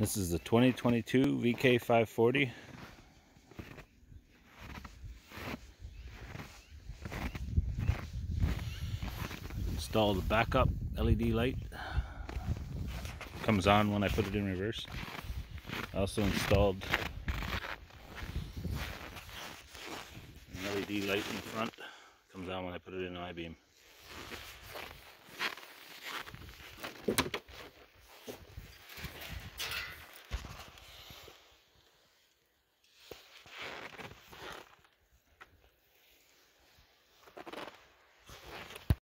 This is the 2022 vk540. Installed a backup LED light. Comes on when I put it in reverse. I also installed an LED light in front. Comes on when I put it in I-beam.